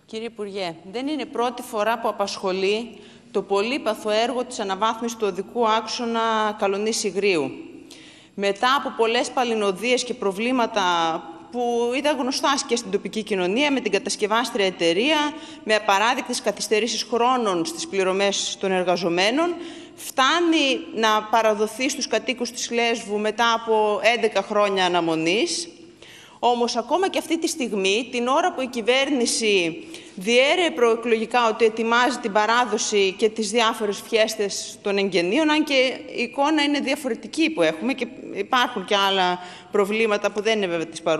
Κύριε Υπουργέ, δεν είναι πρώτη φορά που απασχολεί το πολύπαθο έργο της αναβάθμισης του οδικού άξονα Καλονής-Ιγρίου. Μετά από πολλές παλινοδίες και προβλήματα που ήταν γνωστά και στην τοπική κοινωνία, με την κατασκευάστρια εταιρεία, με απαράδεκτες καθυστερήσεις χρόνων στις πληρωμές των εργαζομένων, φτάνει να παραδοθεί στους κατοίκους της Λέσβου μετά από 11 χρόνια αναμονής. Όμως, ακόμα και αυτή τη στιγμή, την ώρα που η κυβέρνηση διέρεε προεκλογικά ότι ετοιμάζει την παράδοση και τις διάφορες φιέστες των εγγενείων, αν και η εικόνα είναι διαφορετική που έχουμε και υπάρχουν και άλλα προβλήματα που δεν είναι βέβαια της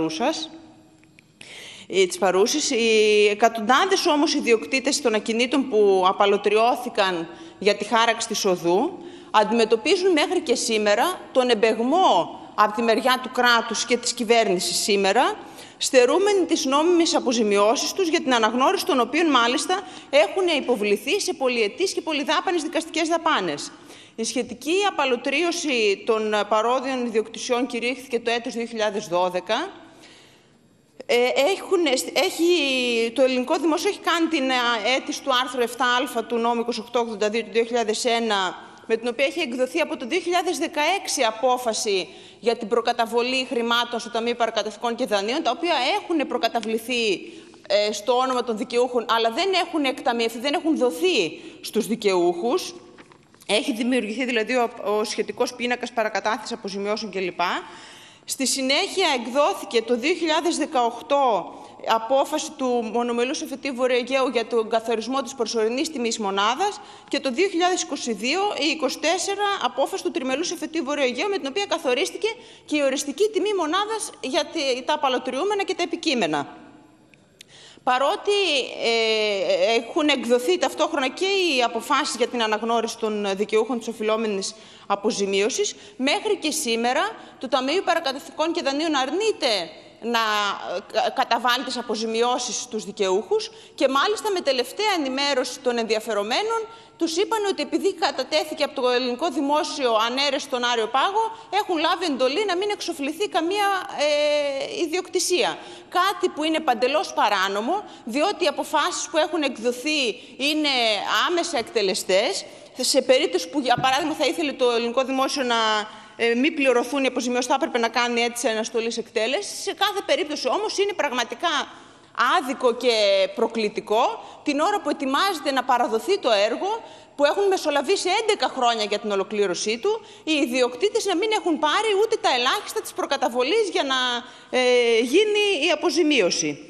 παρούσης. Οι εκατοντάδες όμως ιδιοκτήτες των ακινήτων που απαλωτριώθηκαν για τη χάραξη της οδού αντιμετωπίζουν μέχρι και σήμερα τον εμπεγμό από τη μεριά του κράτους και της κυβέρνησης σήμερα, στερούμενοι τις νόμιμες αποζημιώσεις τους, για την αναγνώριση των οποίων μάλιστα έχουν υποβληθεί σε πολυετείς και πολυδάπανες δικαστικές δαπάνες. Η σχετική απαλωτρίωση των παρόδιων ιδιοκτησιών κηρύχθηκε το έτος 2012. Το ελληνικό δημόσιο έχει κάνει την αίτηση του άρθρου 7α του νόμου 2882 του 2001, με την οποία έχει εκδοθεί από το 2016 απόφαση για την προκαταβολή χρημάτων στο Ταμείο Παρακαταθήκων και Δανείων, τα οποία έχουν προκαταβληθεί στο όνομα των δικαιούχων, αλλά δεν έχουν εκταμιευθεί, δεν έχουν δοθεί στους δικαιούχους. Έχει δημιουργηθεί δηλαδή ο σχετικός πίνακας παρακατάθεσης αποζημιώσεων κλπ. Στη συνέχεια εκδόθηκε το 2018 απόφαση του Μονομελούς Εφετείου Βορείου Αιγαίου για τον καθορισμό της προσωρινής τιμής μονάδας και το 2022 η 24 απόφαση του Τριμελούς Εφετείου Βορείου Αιγαίου, με την οποία καθορίστηκε και η οριστική τιμή μονάδας για τα απαλωτριούμενα και τα επικείμενα. Παρότι έχουν εκδοθεί ταυτόχρονα και οι αποφάσεις για την αναγνώριση των δικαιούχων της οφειλόμενης αποζημίωσης, μέχρι και σήμερα το Ταμείο Παρακαταθήκων και Δανείων αρνείται να καταβάλει τις αποζημιώσεις στους δικαιούχους και μάλιστα με τελευταία ενημέρωση των ενδιαφερομένων τους είπαν ότι επειδή κατατέθηκε από το ελληνικό δημόσιο ανέρεση στον Άριο Πάγο, έχουν λάβει εντολή να μην εξοφληθεί καμία ιδιοκτησία. Κάτι που είναι παντελώς παράνομο, διότι οι αποφάσεις που έχουν εκδοθεί είναι άμεσα εκτελεστές. Σε περίπτωση που, για παράδειγμα, θα ήθελε το ελληνικό δημόσιο να μην πληρωθούν οι αποζημιώσεις, θα έπρεπε να κάνει αίτηση αναστολής εκτέλεσης. Σε κάθε περίπτωση όμως είναι πραγματικά άδικο και προκλητικό την ώρα που ετοιμάζεται να παραδοθεί το έργο, που έχουν μεσολαβήσει 11 χρόνια για την ολοκλήρωσή του, οι ιδιοκτήτες να μην έχουν πάρει ούτε τα ελάχιστα της προκαταβολής για να γίνει η αποζημίωση.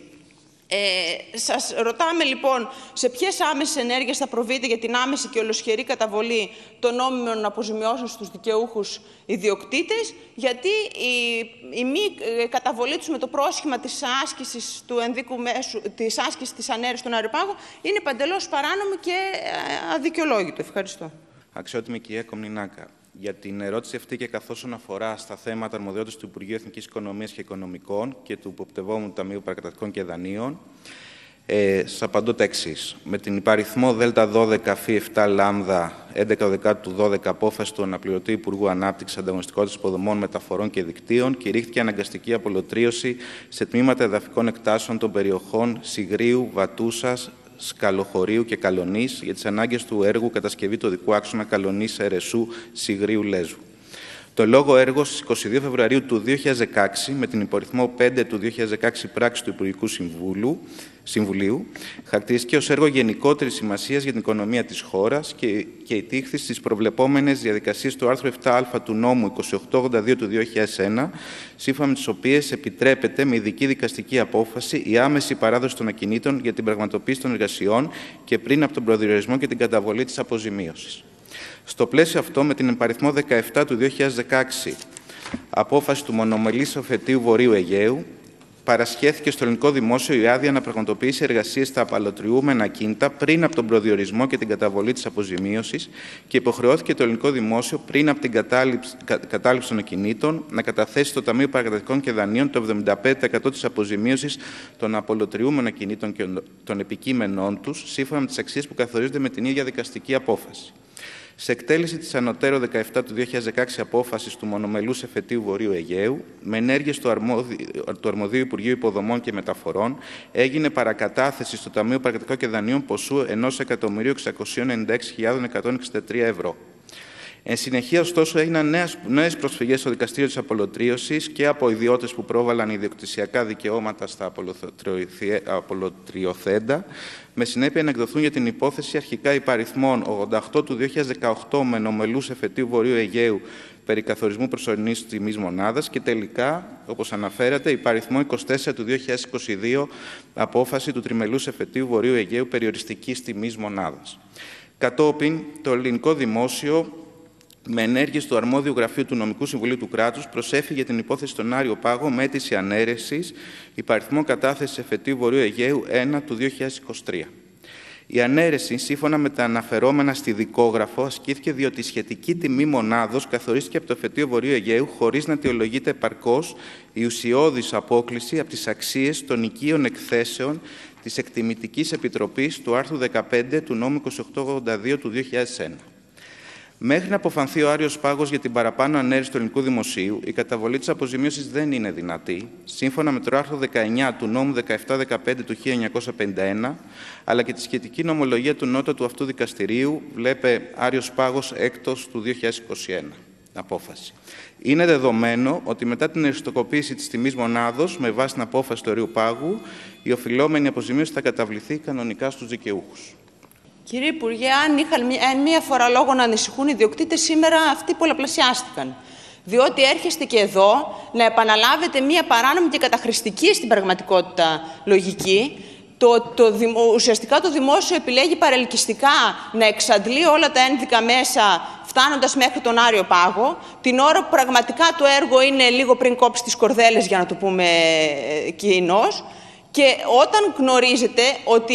Σας ρωτάμε λοιπόν σε ποιες άμεσες ενέργειες θα προβείτε για την άμεση και ολοσχερή καταβολή των νόμιμων αποζημιώσεων στους δικαιούχους ιδιοκτήτες, γιατί η μη καταβολή τους με το πρόσχημα της άσκησης του ενδίκου μέσου, της άσκησης της ανέρεσης στον Άριο Πάγο, είναι παντελώς παράνομο και αδικαιολόγητο. Ευχαριστώ. Αξιότιμη κυρία Κομνηνάκα, για την ερώτηση αυτή και καθώς αφορά στα θέματα αρμοδιότητας του Υπουργείου Εθνικής Οικονομίας και Οικονομικών και του υποπτευόμενου Ταμείου Παρακαταθήκων και Δανείων, σας απαντώ τα εξής. Με την υπαριθμό Δ12 Φ7 Λάμδα 11 του 12 απόφαση του αναπληρωτή Υπουργού Ανάπτυξης, Ανταγωνιστικότητας Υποδομών, Μεταφορών και Δικτύων, κηρύχθηκε αναγκαστική απολωτρίωση σε τμήματα εδαφικών εκτάσεων των περιοχών Σιγρίου, Βατούσας, Σκαλοχωρίου και Καλονής για τις ανάγκες του έργου κατασκευή του οδικού άξονα Καλονής Ερεσού Σιγρίου Λέσβου. Το λόγο έργο στις 22 Φεβρουαρίου του 2016, με την υπαριθμό 5 του 2016 πράξη του Υπουργικού Συμβουλίου, χαρακτηρίστηκε ως έργο γενικότερης σημασίας για την οικονομία της χώρας και ιτήχθη στις προβλεπόμενες διαδικασίες του άρθρου 7α του νόμου 2882 του 2001, σύμφωνα με τις οποίες επιτρέπεται με ειδική δικαστική απόφαση η άμεση παράδοση των ακινήτων για την πραγματοποίηση των εργασιών και πριν από τον προδιορισμό και την καταβολή της αποζημίωσης. Στο πλαίσιο αυτό, με την υπαριθμό 17 του 2016 απόφαση του Μονομελούς Εφετείου Βορείου Αιγαίου, παρασχέθηκε στο ελληνικό δημόσιο η άδεια να πραγματοποιήσει εργασίες στα απαλωτριούμενα ακίνητα πριν από τον προδιορισμό και την καταβολή της αποζημίωσης και υποχρεώθηκε το ελληνικό δημόσιο πριν από την κατάληψη των ακινήτων να καταθέσει στο Ταμείο Παρακαταθήκων και Δανείων το 75% της αποζημίωσης των απαλωτριούμενων ακινήτων και των επικείμενών τους, σύμφωνα με τις αξίες που καθορίζονται με την ίδια δικαστική απόφαση. Σε εκτέλεση της ανωτέρω 17 του 2016 απόφασης του μονομελούς εφετείου Βορείου Αιγαίου, με ενέργειες του Αρμοδίου Υπουργείου Υποδομών και Μεταφορών, έγινε παρακατάθεση στο Ταμείο Παρακαταθήκων και Δανείων ποσού 1.696.163 ευρώ. Εν συνεχεία, ωστόσο, έγιναν νέες προσφυγές στο Δικαστήριο της Απολωτρίωσης και από ιδιώτες που πρόβαλαν ιδιοκτησιακά δικαιώματα στα απολωτριωθέντα, με συνέπεια να εκδοθούν για την υπόθεση αρχικά υπαριθμών 88 του 2018 με νομελούς εφετείου Βορείου Αιγαίου περί καθορισμού προσωρινής τιμής μονάδας και τελικά, όπως αναφέρατε, υπαριθμό 24 του 2022 απόφαση του τριμελούς εφετείου Βορείου Αιγαίου περιοριστικής τιμής μονάδας. Κατόπιν, το ελληνικό δημόσιο, με ενέργειες του αρμόδιου γραφείου του Νομικού Συμβουλίου του Κράτους, προσέφυγε την υπόθεση στον Άριο Πάγο με αίτηση ανέρεσης υπαριθμό κατάθεσης εφετείου Βορείου Αιγαίου 1 του 2023. Η ανέρεση, σύμφωνα με τα αναφερόμενα στη δικόγραφο, ασκήθηκε διότι η σχετική τιμή μονάδος καθορίστηκε από το εφετείο Βορείου Αιγαίου χωρίς να αιτιολογείται επαρκώς η ουσιώδης απόκλιση από τις αξίες των οικείων εκθέσεων της Εκτιμητικής Επιτροπής του άρθρου 15 του νόμου 2882 του 2001. Μέχρι να αποφανθεί ο Άριος Πάγος για την παραπάνω ανέρεση του ελληνικού δημοσίου, η καταβολή της αποζημίωσης δεν είναι δυνατή, σύμφωνα με το άρθρο 19 του νόμου 1715 του 1951, αλλά και τη σχετική νομολογία του νότατου αυτού δικαστηρίου, βλέπε Άριος Πάγος έκτος του 2021. Απόφαση. Είναι δεδομένο ότι μετά την αριστοκοποίηση της τιμής μονάδος, με βάση την απόφαση του Αρίου Πάγου, η οφειλόμενη αποζημίωση θα καταβληθεί κανονικά στους δικαιούχους. Κύριε Υπουργέ, αν είχαν μία φορά λόγο να ανησυχούν οι ιδιοκτήτες, σήμερα αυτοί πολλαπλασιάστηκαν. Διότι έρχεστε και εδώ να επαναλάβετε μία παράνομη και καταχρηστική στην πραγματικότητα λογική. Ουσιαστικά το δημόσιο επιλέγει παρελκυστικά να εξαντλεί όλα τα ένδικα μέσα, φτάνοντας μέχρι τον Άριο Πάγο, την ώρα που πραγματικά το έργο είναι λίγο πριν κόψει τις κορδέλες, για να το πούμε κοινώς. Και όταν γνωρίζετε ότι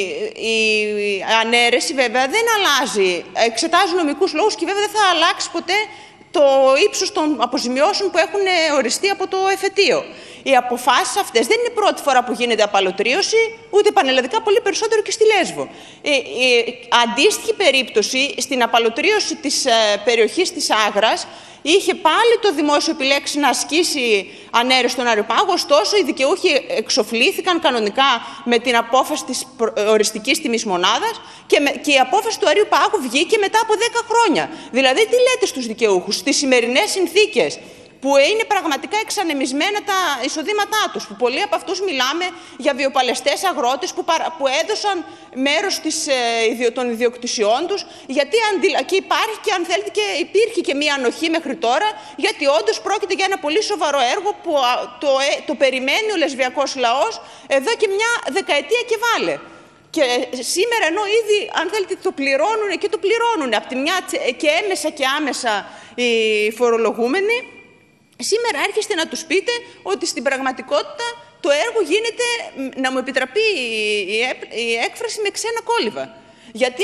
η ανέρεση βέβαια δεν αλλάζει, εξετάζουν νομικούς λόγους και βέβαια δεν θα αλλάξει ποτέ το ύψος των αποζημιώσεων που έχουν οριστεί από το εφετείο. Οι αποφάσεις αυτές δεν είναι πρώτη φορά που γίνεται απαλωτρίωση, ούτε πανελλαδικά, πολύ περισσότερο και στη Λέσβο. Αντίστοιχη περίπτωση στην απαλωτρίωση της περιοχής της Άγρας, είχε πάλι το δημόσιο επιλέξει να ασκήσει ανέρεση στον Άριο Πάγο, ωστόσο οι δικαιούχοι εξοφλήθηκαν κανονικά με την απόφαση της οριστικής τιμής μονάδας και η απόφαση του Αρίου Πάγου βγήκε μετά από 10 χρόνια. Δηλαδή, τι λέτε στους δικαιούχους, στις σημερινές συνθήκες, που είναι πραγματικά εξανεμισμένα τα εισοδήματά τους, που πολλοί από αυτούς μιλάμε για βιοπαλαιστές αγρότες που έδωσαν μέρος των ιδιοκτησιών τους, γιατί και υπάρχει και, αν θέλετε, και υπήρχε και μία ανοχή μέχρι τώρα, γιατί όντως πρόκειται για ένα πολύ σοβαρό έργο που το περιμένει ο λεσβιακός λαός εδώ και μια δεκαετία και βάλε. Και σήμερα, ενώ ήδη, αν θέλετε, το πληρώνουν από τη μια και έμεσα και άμεσα οι φορολογούμενοι, σήμερα έρχεστε να τους πείτε ότι στην πραγματικότητα το έργο γίνεται, να μου επιτραπεί η έκφραση, με ξένα κόλληβα. Γιατί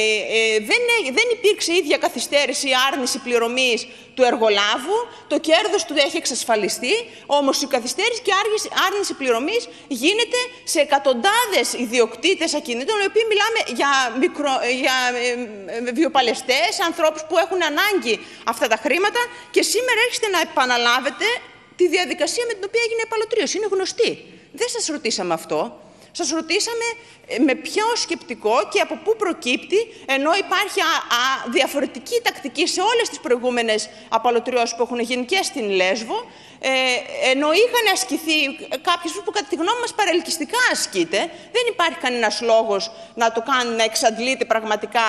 δεν υπήρξε ίδια καθυστέρηση ή άρνηση πληρωμής του εργολάβου, το κέρδος του έχει εξασφαλιστεί, όμως η καθυστέρηση και άρνηση πληρωμής γίνεται σε εκατοντάδες ιδιοκτήτες ακινήτων, οι οποίοι μιλάμε για βιοπαλαιστές, ανθρώπους που έχουν ανάγκη αυτά τα χρήματα, και σήμερα έρχεστε να επαναλάβετε τη διαδικασία με την οποία έγινε η επαλωτρίωση. Είναι γνωστή. Δεν σας ρωτήσαμε αυτό. Σας ρωτήσαμε με ποιο σκεπτικό και από πού προκύπτει, ενώ υπάρχει διαφορετική τακτική σε όλες τις προηγούμενες απαλωτριώσεις που έχουν γίνει και στην Λέσβο, ενώ είχαν ασκηθεί κάποιες που κατά τη γνώμη μας παρελκυστικά ασκείται, δεν υπάρχει κανένας λόγος να το κάνει, να εξαντλείται πραγματικά,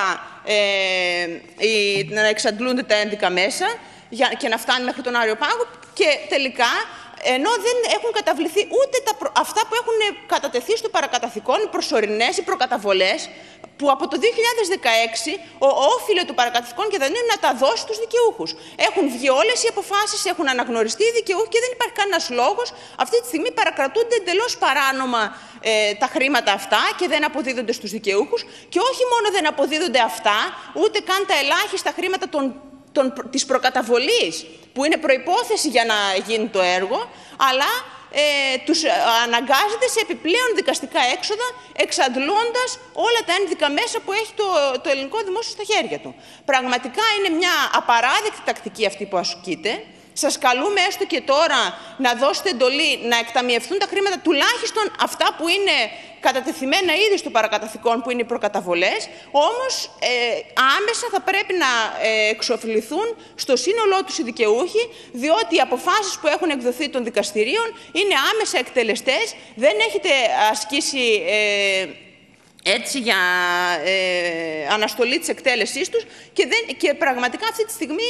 να εξαντλούνται τα ένδικα μέσα και να φτάνει μέχρι τον Άριο Πάγο, και τελικά, ενώ δεν έχουν καταβληθεί ούτε αυτά που έχουν κατατεθεί στο παρακαταθηκόν, οι προσωρινές, οι προκαταβολές, που από το 2016 όφιλε το παρακαταθηκόν και δανείο να τα δώσει στους δικαιούχους. Έχουν βγει όλες οι αποφάσεις, έχουν αναγνωριστεί οι δικαιούχοι και δεν υπάρχει κανένας λόγος. Αυτή τη στιγμή παρακρατούνται εντελώς παράνομα τα χρήματα αυτά και δεν αποδίδονται στους δικαιούχους. Και όχι μόνο δεν αποδίδονται αυτά, ούτε καν τα ελάχιστα χρήματα της προκαταβολής, που είναι προϋπόθεση για να γίνει το έργο, αλλά τους αναγκάζεται σε επιπλέον δικαστικά έξοδα, εξαντλώντας όλα τα ένδικα μέσα που έχει το ελληνικό δημόσιο στα χέρια του. Πραγματικά είναι μια απαράδεκτη τακτική αυτή που ασκείται. Σας καλούμε έστω και τώρα να δώσετε εντολή να εκταμιευθούν τα χρήματα, τουλάχιστον αυτά που είναι κατατεθειμένα ήδη στο παρακαταθηκόν, που είναι οι προκαταβολές, όμως άμεσα θα πρέπει να εξοφληθούν στο σύνολό τους οι δικαιούχοι, διότι οι αποφάσεις που έχουν εκδοθεί των δικαστηρίων είναι άμεσα εκτελεστές, δεν έχετε ασκήσει έτσι για αναστολή της εκτέλεσής τους και πραγματικά αυτή τη στιγμή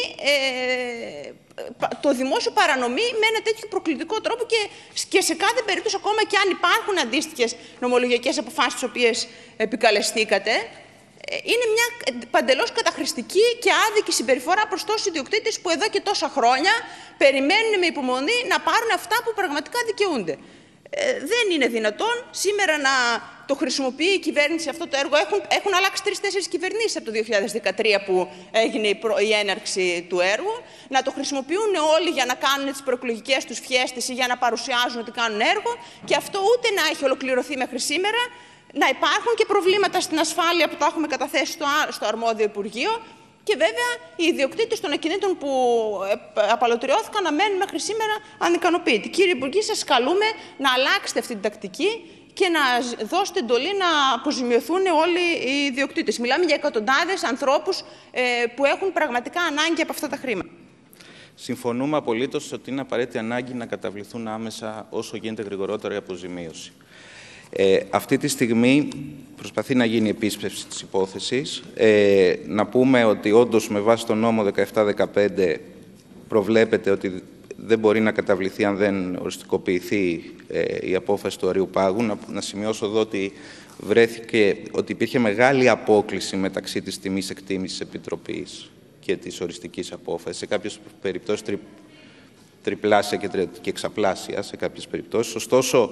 το δημόσιο παρανομεί με ένα τέτοιο προκλητικό τρόπο και σε κάθε περίπτωση, ακόμα και αν υπάρχουν αντίστοιχες νομολογιακές αποφάσεις τις οποίες επικαλεστήκατε, είναι μια παντελώς καταχρηστική και άδικη συμπεριφορά προς τόσους ιδιοκτήτες που εδώ και τόσα χρόνια περιμένουν με υπομονή να πάρουν αυτά που πραγματικά δικαιούνται. Δεν είναι δυνατόν σήμερα να το χρησιμοποιεί η κυβέρνηση αυτό το έργο. Έχουν αλλάξει 3-4 κυβερνήσεις από το 2013 που έγινε η έναρξη του έργου. Να το χρησιμοποιούν όλοι για να κάνουν τις προεκλογικές τους φιέστες ή για να παρουσιάζουν ότι κάνουν έργο, και αυτό ούτε να έχει ολοκληρωθεί μέχρι σήμερα. Να υπάρχουν και προβλήματα στην ασφάλεια που τα έχουμε καταθέσει στο αρμόδιο Υπουργείο. Και βέβαια οι ιδιοκτήτες των ακινήτων που απαλωτριώθηκαν να μένουν μέχρι σήμερα ανικανοποιητοί. Κύριε Υπουργή, σας καλούμε να αλλάξετε αυτή την τακτική και να δώσετε εντολή να αποζημιωθούν όλοι οι ιδιοκτήτες. Μιλάμε για εκατοντάδες ανθρώπους που έχουν πραγματικά ανάγκη από αυτά τα χρήματα. Συμφωνούμε απολύτως ότι είναι απαραίτητη ανάγκη να καταβληθούν άμεσα όσο γίνεται γρηγορότερα η αποζημίωση. Αυτή τη στιγμή προσπαθεί να γίνει επίσπευση της υπόθεσης. Να πούμε ότι όντως με βάση τον νόμο 17-15 προβλέπεται ότι δεν μπορεί να καταβληθεί αν δεν οριστικοποιηθεί η απόφαση του Αρείου Πάγου. Να σημειώσω εδώ ότι βρέθηκε ότι υπήρχε μεγάλη απόκλιση μεταξύ της τιμής εκτίμησης Επιτροπής και της οριστικής απόφασης. Σε κάποιες περιπτώσεις τριπλάσια και εξαπλάσια σε κάποιες περιπτώσεις. Ωστόσο,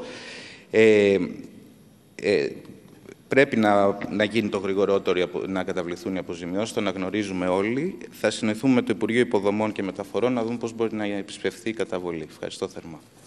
πρέπει να γίνει το γρηγορότερο να καταβληθούν οι αποζημιώσεις, το αναγνωρίζουμε όλοι. Θα συνοηθούμε με το Υπουργείο Υποδομών και Μεταφορών να δούμε πώς μπορεί να επισπευθεί η καταβολή. Ευχαριστώ θερμά.